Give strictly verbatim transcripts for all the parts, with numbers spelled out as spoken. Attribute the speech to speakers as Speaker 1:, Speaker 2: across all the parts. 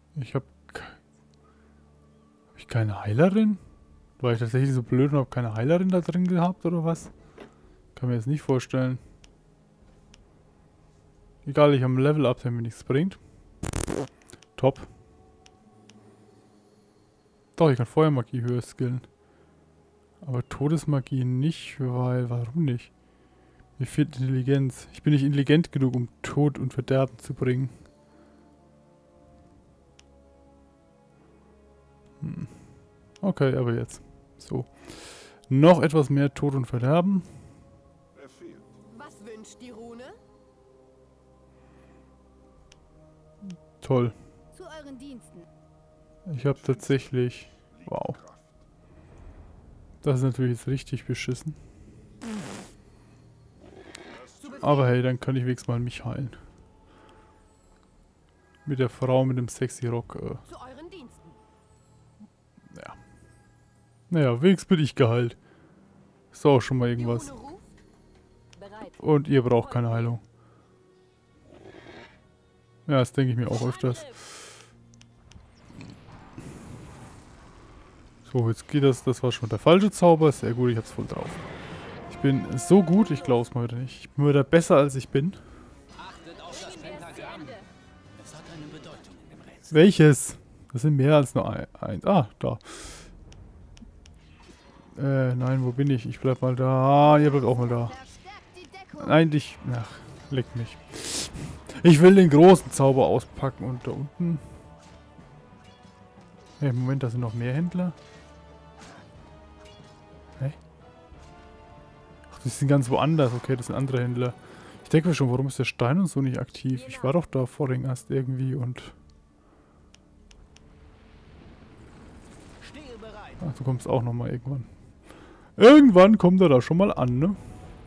Speaker 1: Ich habe... Habe ich keine Heilerin? War ich tatsächlich so blöd und habe keine Heilerin da drin gehabt oder was? Kann mir jetzt nicht vorstellen. Egal, ich habe ein Level-Up, der mir nichts bringt. Top. Doch, ich kann Feuermagie höher skillen. Aber Todesmagie nicht, weil... Warum nicht? Mir fehlt Intelligenz. Ich bin nicht intelligent genug, um Tod und Verderben zu bringen. Hm. Okay, aber jetzt. So. Noch etwas mehr Tod und Verderben.
Speaker 2: Was wünscht die Rune?
Speaker 1: Toll.
Speaker 2: Zu euren Diensten.
Speaker 1: Ich habe tatsächlich... Wow. Das ist natürlich jetzt richtig beschissen. Aber hey, dann kann ich wenigstens mal mich heilen. Mit der Frau mit dem sexy Rock. Äh.
Speaker 2: Zu euren Diensten.
Speaker 1: Ja. Naja, wenigstens bin ich geheilt. Ist auch schon mal irgendwas. Und ihr braucht keine Heilung. Ja, das denke ich mir auch öfters. So, jetzt geht das. Das war schon der falsche Zauber. Sehr gut, ich hab's voll drauf. Ich bin so gut, ich glaube es mal wieder nicht. Ich bin wieder besser, als ich bin. Welches? Das sind mehr als nur ein. ein ah, da. Äh, nein, wo bin ich? Ich bleib mal da. Ihr bleibt auch mal da. Nein, dich. Ach, leck mich. Ich will den großen Zauber auspacken und da unten. Hey, Moment, da sind noch mehr Händler. Hä? Ach, die sind ganz woanders. Okay, das sind andere Händler. Ich denke mir schon, warum ist der Stein und so nicht aktiv? Ich war doch da vorhin erst irgendwie und... Ach, du kommst auch nochmal irgendwann. Irgendwann kommt er da schon mal an, ne?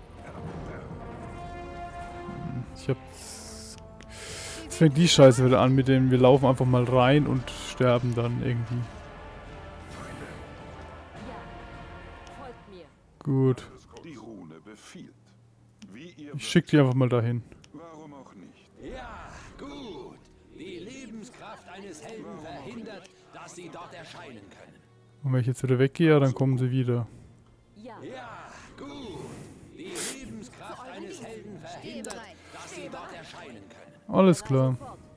Speaker 1: Ich hab... Jetzt fängt die Scheiße wieder an, mit dem wir laufen einfach mal rein und sterben dann irgendwie. Gut. Ich schick die einfach mal dahin.
Speaker 3: Warum auch nicht?
Speaker 4: Ja, gut. Die Lebenskraft eines Helden verhindert, dass sie dort erscheinen können.
Speaker 1: Und wenn ich jetzt wieder weggehe, dann kommen sie wieder.
Speaker 4: Ja, gut. Die Lebenskraft eines Helden verhindert, dass sie dort erscheinen können.
Speaker 1: Alles klar.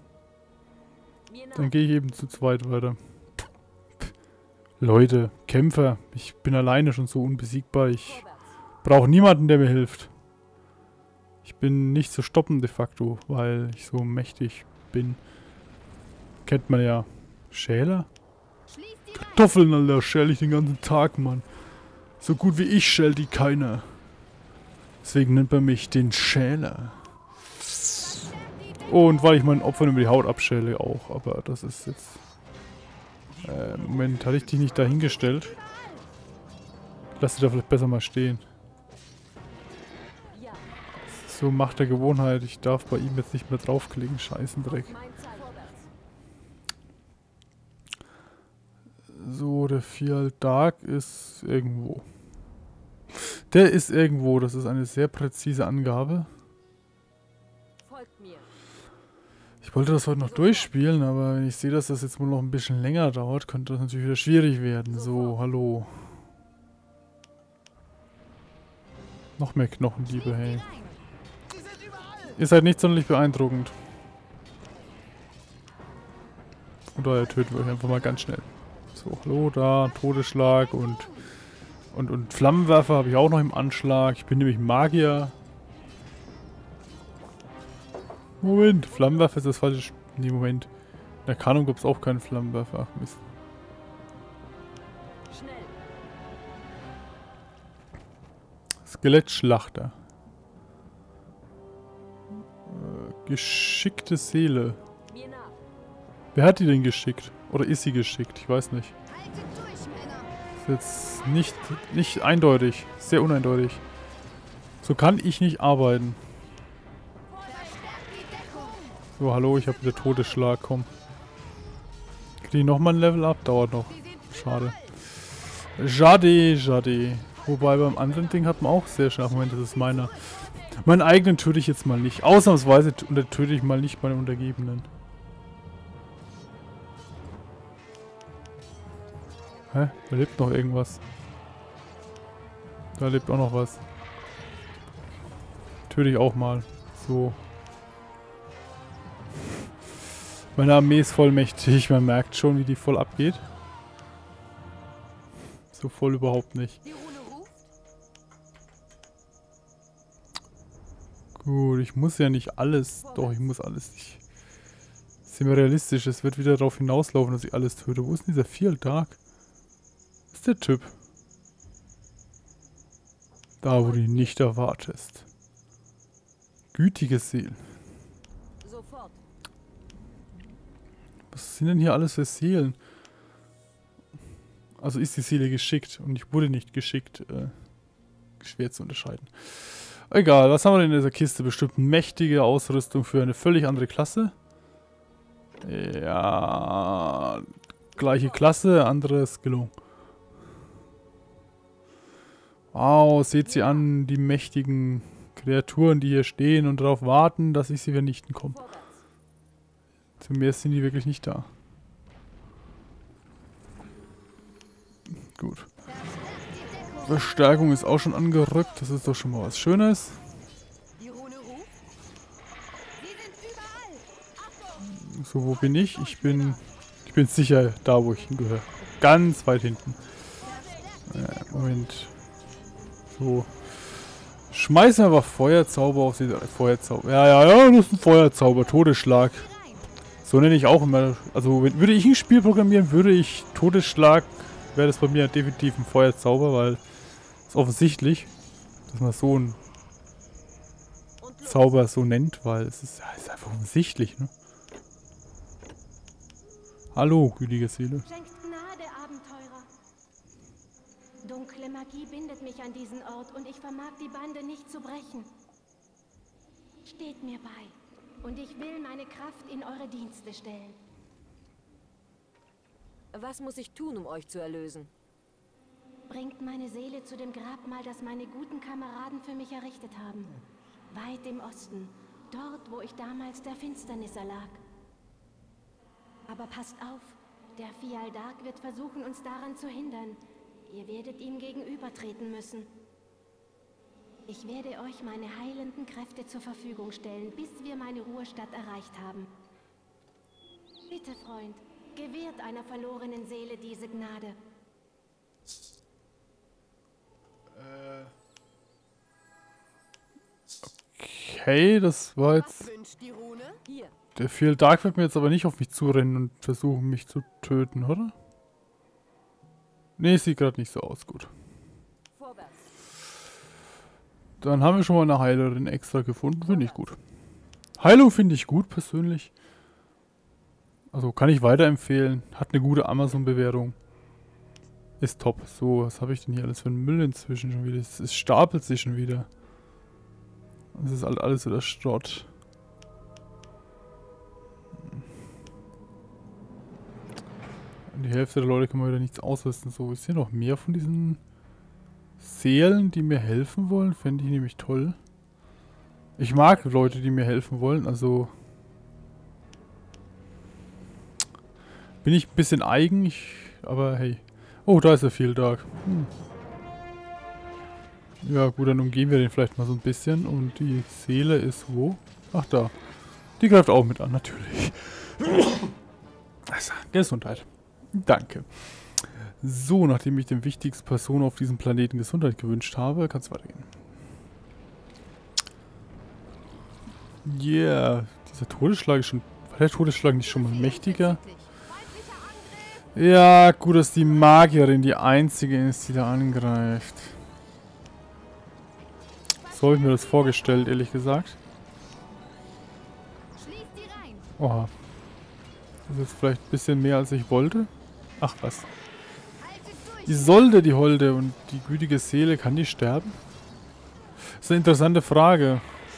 Speaker 1: Dann gehe ich eben zu zweit weiter. Leute, Kämpfer. Ich bin alleine schon so unbesiegbar. Ich brauche niemanden, der mir hilft. Ich bin nicht zu stoppen de facto, weil ich so mächtig bin. Kennt man ja. Schäler? Kartoffeln, Alter, schäle ich den ganzen Tag, Mann. So gut wie ich schält die keiner. Deswegen nennt man mich den Schäler. Und weil ich meinen Opfern über die Haut abschäle auch, aber das ist jetzt... Äh, Moment, hatte ich dich nicht dahingestellt? Lass dich da vielleicht besser mal stehen. So Macht der Gewohnheit, ich darf bei ihm jetzt nicht mehr draufklicken, Scheißendreck. So, der Fial Dark ist irgendwo. Der ist irgendwo, das ist eine sehr präzise Angabe. Ich wollte das heute noch durchspielen, aber wenn ich sehe, dass das jetzt wohl noch ein bisschen länger dauert, könnte das natürlich wieder schwierig werden. So, hallo. Noch mehr Knochendiebe, hey. Ihr seid nicht sonderlich beeindruckend. Von daher töten wir euch einfach mal ganz schnell. So, hallo, da, Todesschlag und, und, und Flammenwerfer habe ich auch noch im Anschlag. Ich bin nämlich Magier. Moment, Flammenwerfer ist das falsche... Nee, Moment. In der Kanung gab es auch keinen Flammenwerfer. Ach, Mist. Skelettschlachter. Äh, geschickte Seele. Wer hat die denn geschickt? Oder ist sie geschickt? Ich weiß nicht. Ist jetzt nicht, nicht eindeutig. Sehr uneindeutig. So kann ich nicht arbeiten. So, hallo, ich habe wieder Todesschlag, komm. Kriege ich nochmal ein Level up? Dauert noch. Schade. Schade, schade. Wobei beim anderen Ding hat man auch sehr schnell. Moment, das ist meiner. Meinen eigenen töte ich jetzt mal nicht. Ausnahmsweise töte ich mal nicht meine Untergebenen. Hä? Da lebt noch irgendwas. Da lebt auch noch was. Töte ich auch mal. So. Meine Armee ist vollmächtig. Man merkt schon, wie die voll abgeht. So voll überhaupt nicht.
Speaker 2: Die Rune ruft.
Speaker 1: Gut, ich muss ja nicht alles. Doch, ich muss alles nicht. Sind wir realistisch. Es wird wieder darauf hinauslaufen, dass ich alles töte. Wo ist denn dieser Viertag? Was ist der Typ? Da, wo du ihn nicht erwartest. Gütige Seelen.
Speaker 2: Sofort.
Speaker 1: Was sind denn hier alles für Seelen? Also ist die Seele geschickt und ich wurde nicht geschickt. Äh, schwer zu unterscheiden. Egal, was haben wir denn in dieser Kiste? Bestimmt mächtige Ausrüstung für eine völlig andere Klasse. Ja, gleiche Klasse, andere Skillung. Wow, seht sie an, die mächtigen Kreaturen, die hier stehen und darauf warten, dass ich sie vernichten komme. Zu mehr sind die wirklich nicht da. Gut. Verstärkung ist auch schon angerückt, das ist doch schon mal was Schönes.
Speaker 2: Die Rune ruft. Sie sind überall. Achtung.
Speaker 1: So, wo bin ich? Ich bin, ich bin sicher da, wo ich hingehöre. Ganz weit hinten. Äh, Moment. So. Schmeißen wir einfach Feuerzauber auf sie. Feuerzauber. Ja, ja, ja, das ist ein Feuerzauber. Todesschlag. So nenne ich auch immer. Also, wenn, würde ich ein Spiel programmieren, würde ich Todesschlag, wäre das bei mir definitiv ein Feuerzauber, weil es offensichtlich, dass man so einen Zauber so nennt, weil es ist, ja, ist einfach offensichtlich, ne? Hallo, gütige Seele.
Speaker 3: Schenkt Gnade, Abenteurer. Dunkle Magie bindet mich an diesen Ort und ich vermag die Bande nicht zu brechen. Steht mir bei und ich will meine Kraft in eure Dienste stellen.
Speaker 5: Was muss ich tun, um euch zu erlösen?
Speaker 3: Bringt meine Seele zu dem Grabmal, das meine guten Kameraden für mich errichtet haben. Weit im Osten, dort, wo ich damals der Finsternis erlag. Aber passt auf, der Fialdark wird versuchen, uns daran zu hindern. Ihr werdet ihm gegenübertreten müssen. Ich werde euch meine heilenden Kräfte zur Verfügung stellen, bis wir meine Ruhestadt erreicht haben. Bitte, Freund, gewährt einer verlorenen Seele diese Gnade.
Speaker 1: Okay, das war jetzt...
Speaker 2: Was wünscht die Rune?
Speaker 5: Hier.
Speaker 1: Der Feel Dark wird mir jetzt aber nicht auf mich zurennen und versuchen, mich zu töten, oder? Ne, sieht gerade nicht so aus. Gut.
Speaker 5: Vorwärts.
Speaker 1: Dann haben wir schon mal eine Heilerin extra gefunden. Finde ich gut. Heilung finde ich gut, persönlich. Also kann ich weiterempfehlen. Hat eine gute Amazon-Bewertung. Ist top. So, was habe ich denn hier alles für einen Müll inzwischen schon wieder? Es, es stapelt sich schon wieder. Das ist halt alles wieder Schrott. Die Hälfte der Leute kann man wieder nichts ausrüsten. So, ist hier noch mehr von diesen Seelen, die mir helfen wollen? Fände ich nämlich toll. Ich mag Leute, die mir helfen wollen. Also bin ich ein bisschen eigen, ich, aber hey. Oh, da ist er viel Dark. Hm. Ja gut, dann umgehen wir den vielleicht mal so ein bisschen. Und die Seele ist wo? Ach da. Die greift auch mit an, natürlich. Also, Gesundheit. Danke. So, nachdem ich dem wichtigsten Person auf diesem Planeten Gesundheit gewünscht habe, kann es weitergehen. Yeah, dieser Todesschlag ist schon... War der Todesschlag nicht schon mal mächtiger? Ja, gut, dass die Magierin die einzige ist, die da angreift. So habe ich mir das vorgestellt, ehrlich gesagt. Oha. Das ist jetzt vielleicht ein bisschen mehr, als ich wollte. Ach was. Die Solde, die Holde und die gütige Seele, kann die sterben? Das ist eine interessante Frage.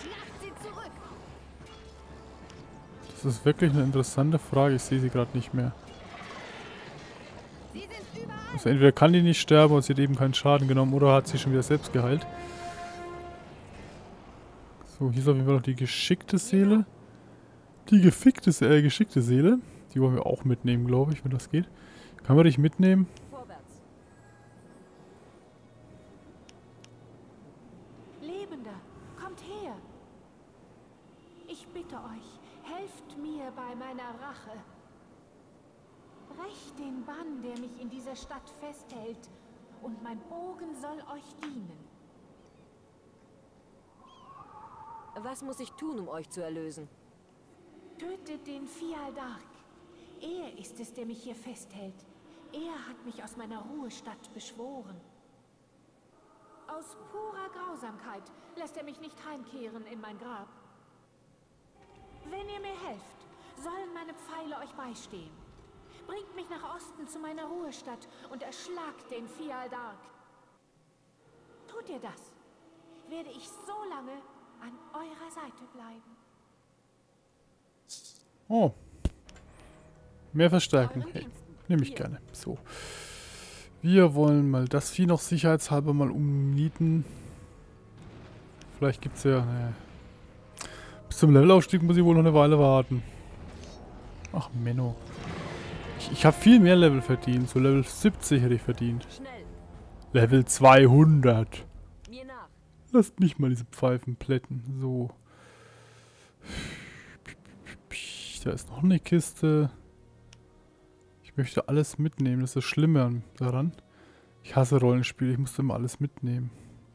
Speaker 1: Das ist wirklich eine interessante Frage. Ich sehe sie gerade nicht mehr. Also entweder kann die nicht sterben oder sie hat eben keinen Schaden genommen oder hat sie schon wieder selbst geheilt. So, hier ist auf jeden Fall noch die geschickte Seele. Die gefickte, äh, geschickte Seele. Die wollen wir auch mitnehmen, glaube ich, wenn das geht. Kann man dich mitnehmen?
Speaker 5: Vorwärts.
Speaker 6: meiner Rache. Brecht den Bann, der mich in dieser Stadt festhält, und mein Bogen soll euch dienen.
Speaker 5: Was muss ich tun, um euch zu erlösen?
Speaker 6: Tötet den Fialdark. Er ist es, der mich hier festhält. Er hat mich aus meiner Ruhestadt beschworen. Aus purer Grausamkeit lässt er mich nicht heimkehren in mein Grab. Wenn ihr mir helft, sollen meine Pfeile euch beistehen. Bringt mich nach Osten zu meiner Ruhestadt und erschlagt den Fialdark. Tut ihr das, werde ich so lange an eurer Seite bleiben.
Speaker 1: Oh. Mehr Verstärkung. Hey, nehme ich gerne. So. Wir wollen mal das Vieh noch sicherheitshalber mal umnieten. Vielleicht gibt es ja... Ne. Bis zum Levelaufstieg muss ich wohl noch eine Weile warten. Ach, Menno. Ich, ich habe viel mehr Level verdient. So Level siebzig hätte ich verdient.
Speaker 5: Schnell.
Speaker 1: Level zweihundert.
Speaker 5: Mir nach.
Speaker 1: Lasst mich mal diese Pfeifen plätten. So. Da ist noch eine Kiste. Ich möchte alles mitnehmen. Das ist das Schlimme daran. Ich hasse Rollenspiele. Ich musste immer alles mitnehmen.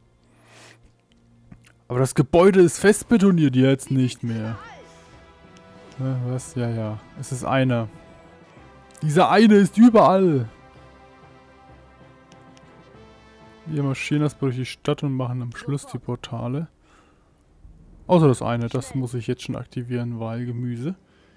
Speaker 1: Aber das Gebäude ist festbetoniert jetzt nicht mehr. Ja, was? Ja, ja. Es ist einer. Dieser eine ist überall. Wir marschieren erstmal durch die Stadt und machen am Schluss die Portale. Außer das eine. Das muss ich jetzt schon aktivieren, weil Gemüse.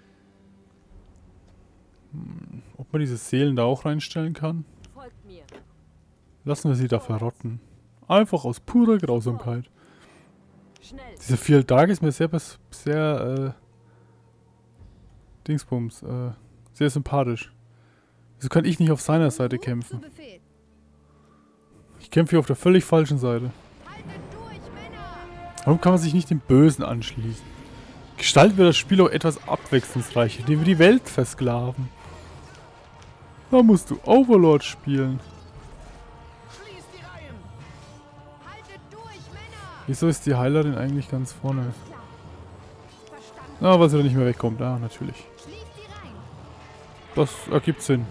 Speaker 1: Hm, ob man diese Seelen da auch reinstellen kann?
Speaker 5: Folgt mir.
Speaker 1: Lassen wir sie da verrotten. Einfach aus purer Grausamkeit.
Speaker 5: Schnell.
Speaker 1: Dieser Fialdark ist mir sehr, sehr, äh, Dingsbums, äh, sehr sympathisch. Wieso kann ich nicht auf seiner Seite kämpfen?
Speaker 2: Zu Befehl.
Speaker 1: Ich kämpfe hier auf der völlig falschen Seite.
Speaker 2: Haltet durch, Männer!
Speaker 1: Warum kann man sich nicht dem Bösen anschließen? Gestalten wir das Spiel auch etwas abwechslungsreicher, indem wir die Welt versklaven. Da musst du Overlord spielen.
Speaker 4: Schließt die Reihen!
Speaker 2: Haltet durch, Männer!
Speaker 1: Wieso ist die Heilerin eigentlich ganz vorne? Na, weil sie da nicht mehr wegkommt. Ja, natürlich.
Speaker 2: Schließt die Reihen!
Speaker 1: Das ergibt Sinn.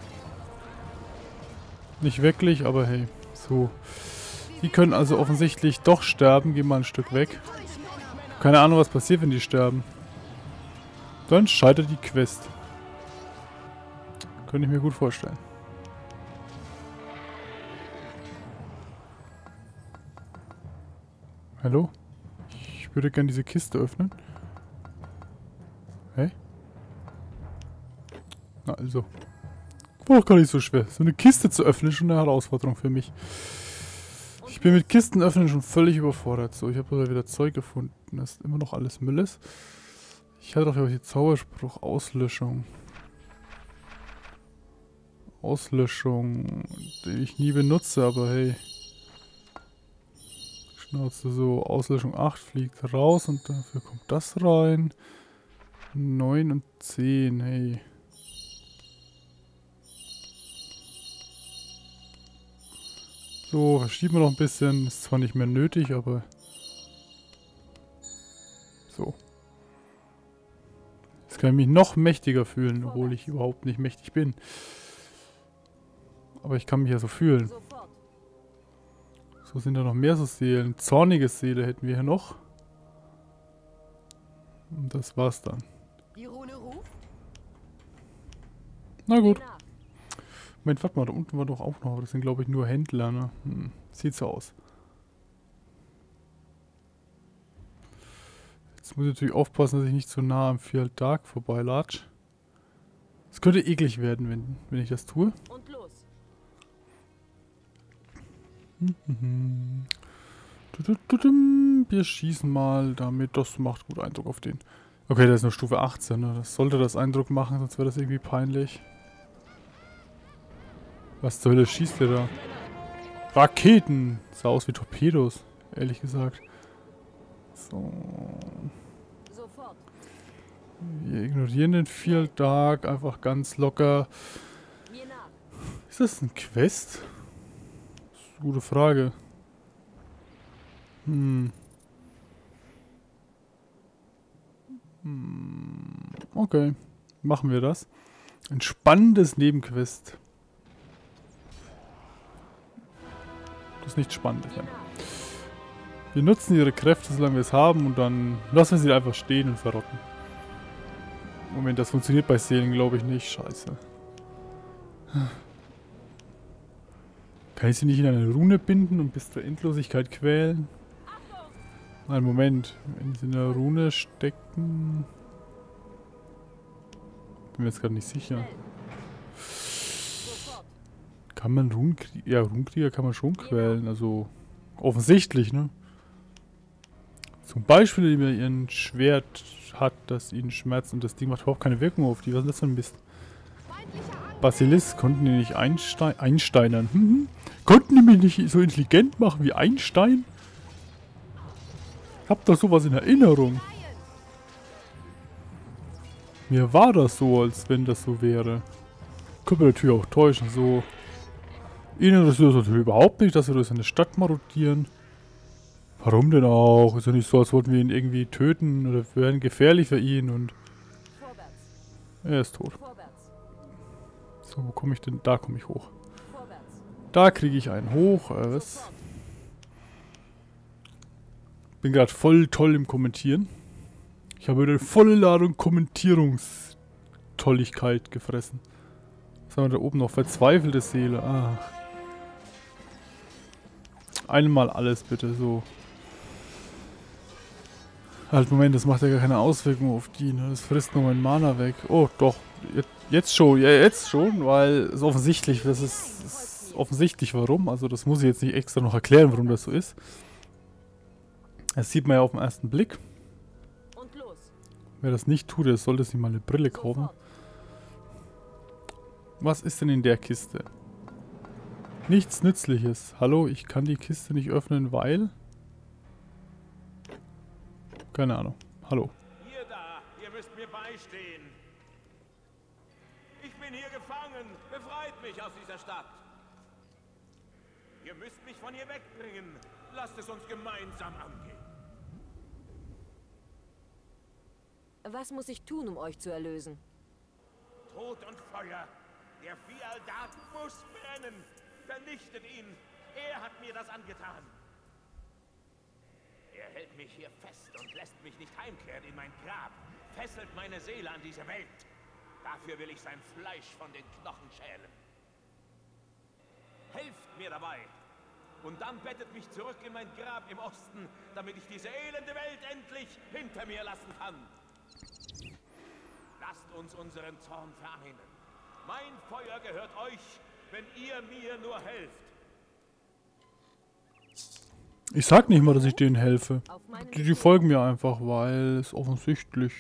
Speaker 1: Nicht wirklich, aber hey. So. Die können also offensichtlich doch sterben. Gehen mal ein Stück weg. Keine Ahnung, was passiert, wenn die sterben. Dann scheitert die Quest. Könnte ich mir gut vorstellen. Hallo? Ich würde gerne diese Kiste öffnen. Hey? Na also. War doch gar nicht so schwer. So eine Kiste zu öffnen ist schon eine Herausforderung für mich. Ich bin mit Kisten öffnen schon völlig überfordert. So, ich habe da wieder Zeug gefunden, das immer noch alles Müll ist. Ich hatte doch ja auch die Zauberspruch Auslöschung. Auslöschung, den ich nie benutze, aber hey. Schnauze so, Auslöschung acht fliegt raus und dafür kommt das rein. neun und zehn, hey. So, verschieben wir noch ein bisschen. Ist zwar nicht mehr nötig, aber... So. Jetzt kann ich mich noch mächtiger fühlen, obwohl ich überhaupt nicht mächtig bin. Aber ich kann mich ja so fühlen.
Speaker 5: Sofort.
Speaker 1: So sind da noch mehr so Seelen. Zornige Seele hätten wir hier noch. Und das war's dann.
Speaker 2: Die Rune ruft.
Speaker 1: Na gut.
Speaker 5: Mir nach.
Speaker 1: Moment, warte mal, da unten war doch auch noch. Das sind, glaube ich, nur Händler, ne? Hm, sieht so aus. Jetzt muss ich natürlich aufpassen, dass ich nicht zu nah am Fialdark vorbeilatsch. Es könnte eklig werden, wenn, wenn ich das tue.
Speaker 5: Und los.
Speaker 1: Mhm. Tudududum. Wir schießen mal damit. Das macht gut Eindruck auf den. Okay, der ist nur Stufe achtzehn. Ne? Das sollte das Eindruck machen, sonst wäre das irgendwie peinlich. Was zur Hölle schießt der da? Raketen! Sah aus wie Torpedos, ehrlich gesagt. So.
Speaker 5: Sofort.
Speaker 1: Wir ignorieren den Fialdark einfach ganz locker.
Speaker 5: Mir nach.
Speaker 1: Ist das ein Quest? Das ist eine gute Frage. Hm. Hm. Okay. Machen wir das. Ein spannendes Nebenquest. Das ist nicht spannend. Ja. Wir nutzen ihre Kräfte, solange wir es haben, und dann lassen wir sie einfach stehen und verrotten. Moment, das funktioniert bei Seelen, glaube ich, nicht. Scheiße. Kann ich sie nicht in eine Rune binden und bis zur Endlosigkeit quälen? Nein, Moment. Wenn sie in der Rune stecken... Bin mir jetzt gerade nicht sicher. Kann man Runenkrieger... Ja, Runenkrieger kann man schon quälen. Also, offensichtlich, ne? Zum Beispiel, indem er ihren Schwert hat, das ihn schmerzt, und das Ding macht überhaupt keine Wirkung auf die. Was ist das für ein Mist? Basilisk konnten die nicht Einstein einsteinern. Hm? Konnten die mich nicht so intelligent machen wie Einstein? Ich hab doch sowas in Erinnerung. Mir war das so, als wenn das so wäre. Könnte man natürlich auch täuschen, so. Ihnen interessiert das natürlich überhaupt nicht, dass wir durch eine Stadt marodieren. Warum denn auch? Ist ja nicht so, als wollten wir ihn irgendwie töten oder wären gefährlich für ihn und... Er ist tot. So, wo komme ich denn? Da komme ich hoch. Da kriege ich einen hoch. Äh, was? Bin gerade voll toll im Kommentieren. Ich habe eine volle Ladung Kommentierungstolligkeit gefressen. Was haben wir da oben noch? Verzweifelte Seele. Ach. Einmal alles bitte, so. Halt, Moment, das macht ja gar keine Auswirkung auf die, ne? Das frisst nur mein Mana weg. Oh, doch. Jetzt schon, ja, jetzt schon, weil es offensichtlich, das ist, ist offensichtlich warum. Also das muss ich jetzt nicht extra noch erklären, warum das so ist. Das sieht man ja auf den ersten Blick. Wer das nicht tut, der sollte sich mal eine Brille kaufen. Was ist denn in der Kiste? Nichts Nützliches. Hallo, ich kann die Kiste nicht öffnen, weil... Keine Ahnung. Hallo.
Speaker 4: Ihr da, ihr müsst mir beistehen. Ich bin hier gefangen. Befreit mich aus dieser Stadt. Ihr müsst mich von hier wegbringen. Lasst es uns gemeinsam angehen.
Speaker 5: Was muss ich tun, um euch zu erlösen?
Speaker 4: Tod und Feuer. Der Fialdat muss brennen. Vernichtet ihn. Er hat mir das angetan. Er hält mich hier fest und lässt mich nicht heimkehren in mein Grab. Fesselt meine Seele an diese Welt. Dafür will ich sein Fleisch von den Knochen schälen. Helft mir dabei. Und dann bettet mich zurück in mein Grab im Osten, damit ich diese elende Welt endlich hinter mir lassen kann. Lasst uns unseren Zorn vereinen. Mein Feuer gehört euch, wenn ihr mir nur helft.
Speaker 1: Ich sag nicht mal, dass ich denen helfe. Die, die folgen mir einfach, weil es offensichtlich...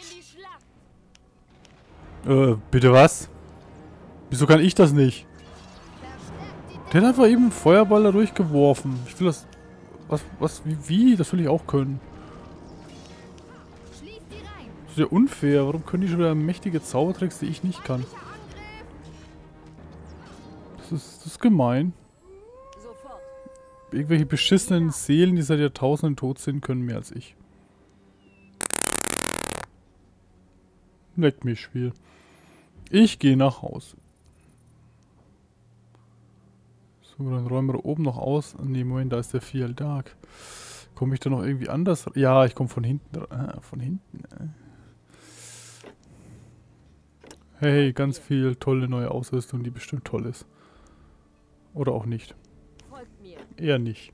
Speaker 1: Äh, bitte was? Wieso kann ich das nicht? Der hat einfach eben einen Feuerball da durchgeworfen. Ich will das... Was, was, wie, wie? Das will ich auch können. Das ist ja unfair. Warum können die schon wieder mächtige Zaubertricks, die ich nicht kann? Das ist, das ist gemein. Irgendwelche beschissenen Seelen, die seit Jahrtausenden tot sind, können mehr als ich. Leck mich, Spiel. Ich gehe nach Hause. So, dann räumen wir oben noch aus. Ne, Moment, da ist der Fialdark. Komme ich da noch irgendwie anders? Ja, ich komme von hinten. Ah, von hinten. Hey, ganz viel tolle neue Ausrüstung, die bestimmt toll ist. Oder auch nicht. Eher nicht.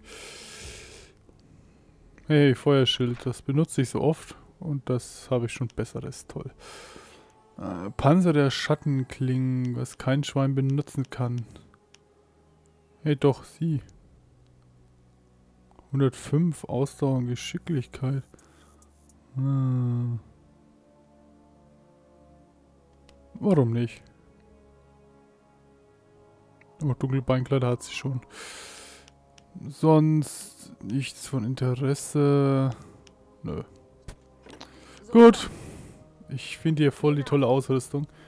Speaker 1: Hey, Feuerschild, das benutze ich so oft und das habe ich schon besseres. Toll. Äh, Panzer der Schattenklingen, was kein Schwein benutzen kann. Hey, doch, sie. hundertfünf Ausdauer und Geschicklichkeit. Hm. Warum nicht? Oh, Dunkelbeinkleider hat sie schon. Sonst nichts von Interesse. Nö. Gut. Ich finde hier voll die tolle Ausrüstung.